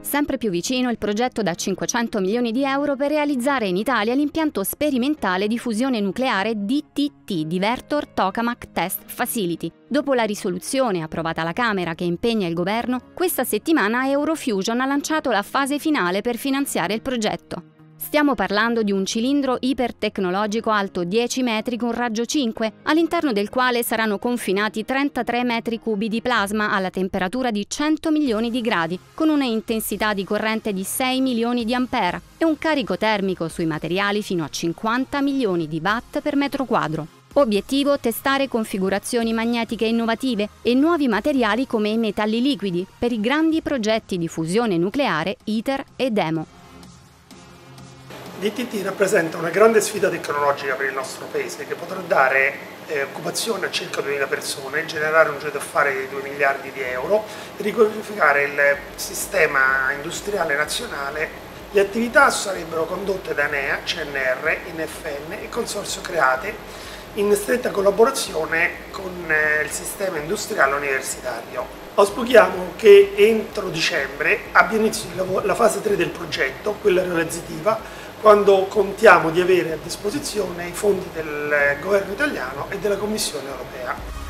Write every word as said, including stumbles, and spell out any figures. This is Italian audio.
Sempre più vicino il progetto da cinquecento milioni di euro per realizzare in Italia l'impianto sperimentale di fusione nucleare D T T, Divertor Tokamak Test Facility. Dopo la risoluzione approvata alla Camera che impegna il governo, questa settimana Eurofusion ha lanciato la fase finale per finanziare il progetto. Stiamo parlando di un cilindro ipertecnologico alto dieci metri con raggio cinque, all'interno del quale saranno confinati trentatré metri cubi di plasma alla temperatura di cento milioni di gradi, con una intensità di corrente di sei milioni di ampere e un carico termico sui materiali fino a cinquanta milioni di watt per metro quadro. Obiettivo: testare configurazioni magnetiche innovative e nuovi materiali come i metalli liquidi per i grandi progetti di fusione nucleare ITER e DEMO. D T T rappresenta una grande sfida tecnologica per il nostro paese che potrà dare eh, occupazione a circa duemila persone, generare un giro d'affari di due miliardi di euro e riqualificare il sistema industriale nazionale. Le attività sarebbero condotte da ENEA, C N R, N F N e Consorzio Create in stretta collaborazione con eh, il sistema industriale universitario. Auspichiamo che entro dicembre abbia inizio la fase tre del progetto, quella realizzativa, quando contiamo di avere a disposizione i fondi del governo italiano e della Commissione europea.